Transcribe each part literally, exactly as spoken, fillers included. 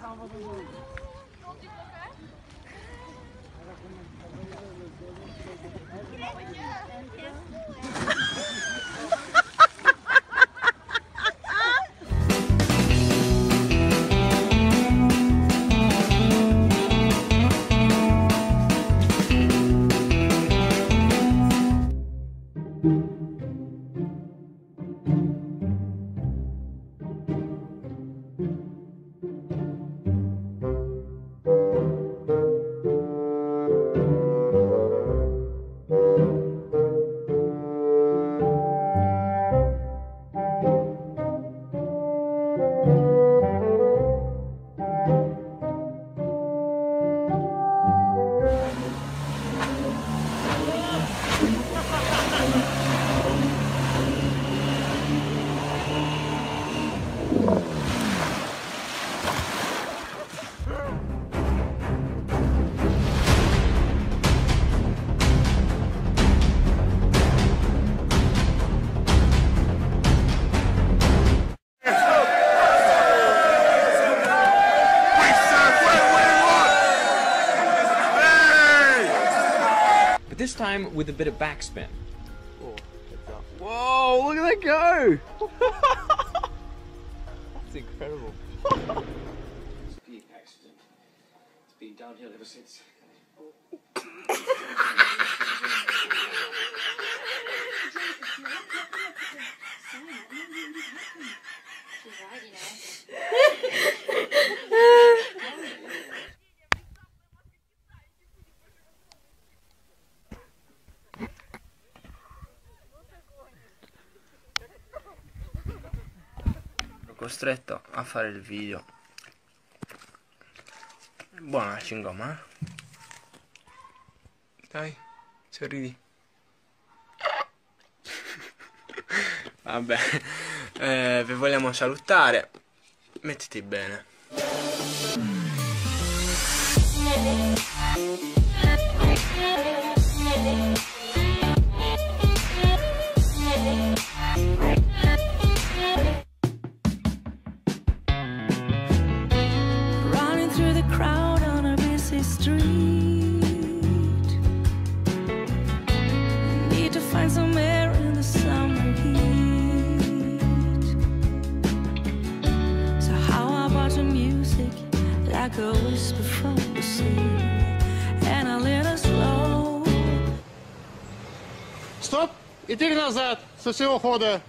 This time with a bit of backspin. Oh, whoa, look at that go! That's incredible. Skiing accident. It's been downhill ever since. Costretto a fare il video. Buona la cingomma, eh? Dai, sorridi. Vabbè, eh, vi vogliamo salutare. Mettiti bene. Like a whisper from the sea, and I let us roll. Стоп! И теперь назад, со всего хода.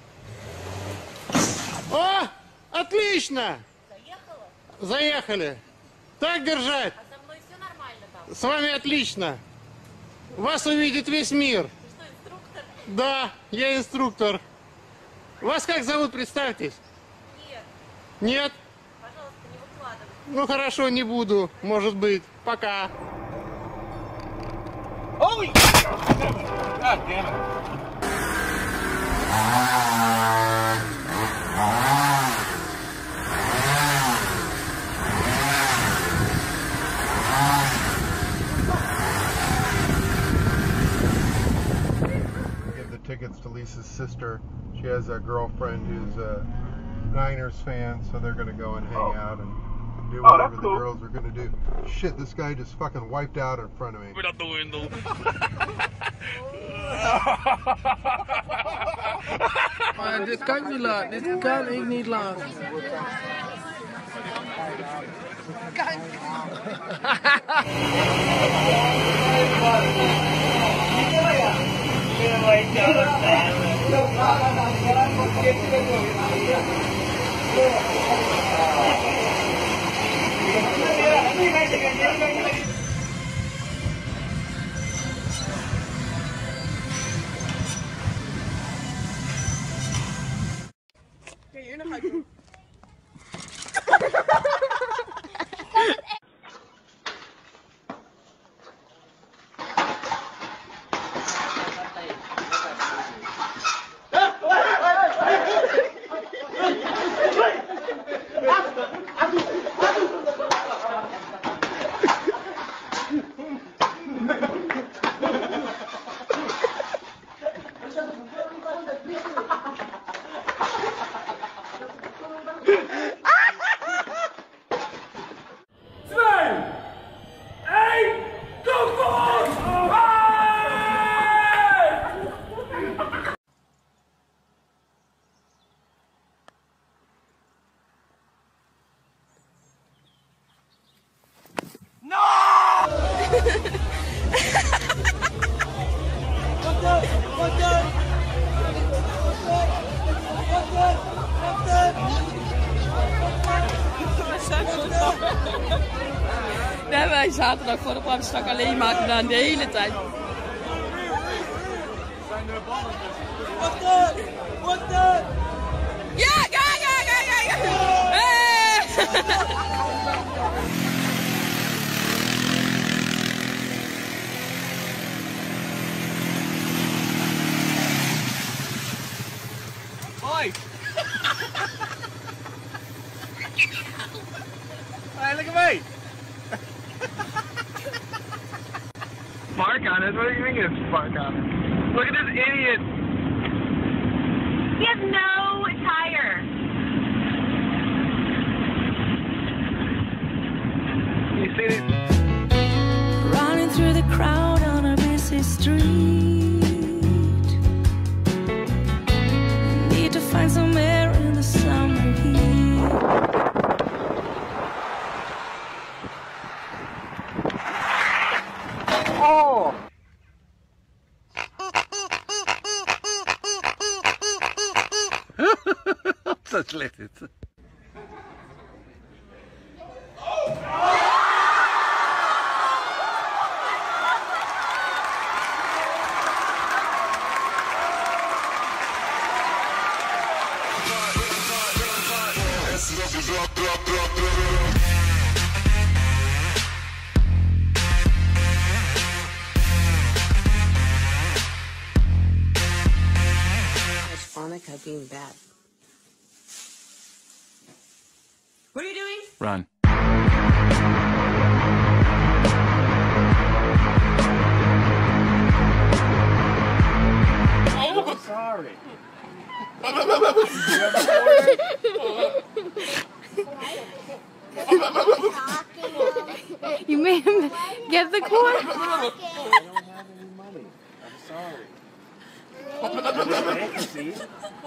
О! Отлично! Заехала? Заехали. Так держать. А со мной все нормально там? С вами отлично. Вас увидит весь мир. Ты что, инструктор? Да, я инструктор. Вас как зовут, представьтесь? Нет. Нет? Пожалуйста, не выкладывай. Ну хорошо, не буду. Может быть. Пока. Holy! God damn it. Give the tickets to Lisa's sister. She has a girlfriend who's a Niners fan, so they're going to go and hang oh. out and do whatever oh, the cool. girls are going to do. Shit, this guy just fucking wiped out in front of me. Out the window. Maar dit kan ik niet laten, dit kan ik niet laten. Kijk. You're not hugging. Daar hebben wij zaterdag voor op afstak alleen maar gedaan de hele tijd. Wat dan? Wat dan? Ja, ga, ga, ga, ga, ga! Hoi! Hey, look at me! Park on it? What do you mean it's park on it? Look at this idiot! He has no tire. You see this? Running through the crowd on a busy street. Need to find some air in the summer heat. Oh! Zo slecht dit. It's Monica being bad. What are you doing? Run. I'm sorry. You made him get the cord? I don't have any money. I'm sorry. Vacancies.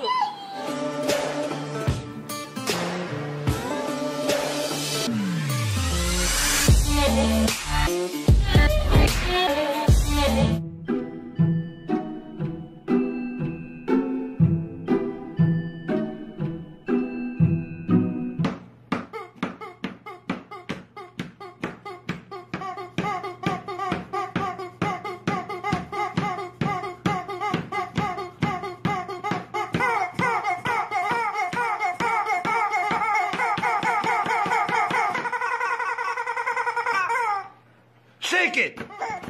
Shake it!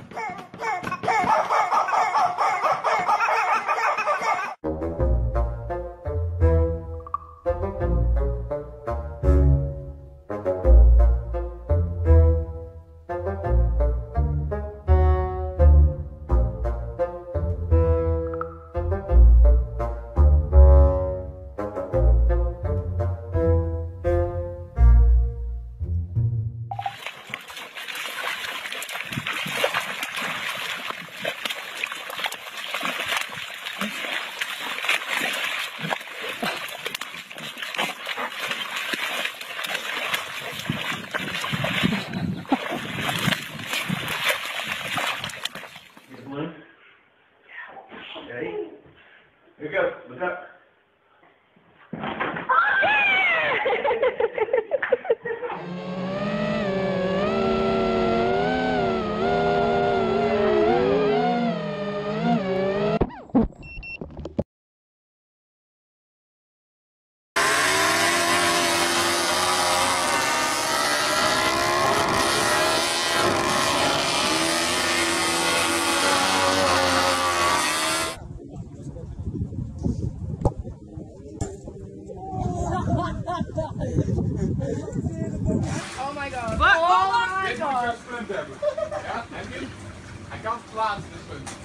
Ready? Here we go. Look up. Oh my god. What? Oh my god. Ja, en nu? Hij kan het plaatsen, dus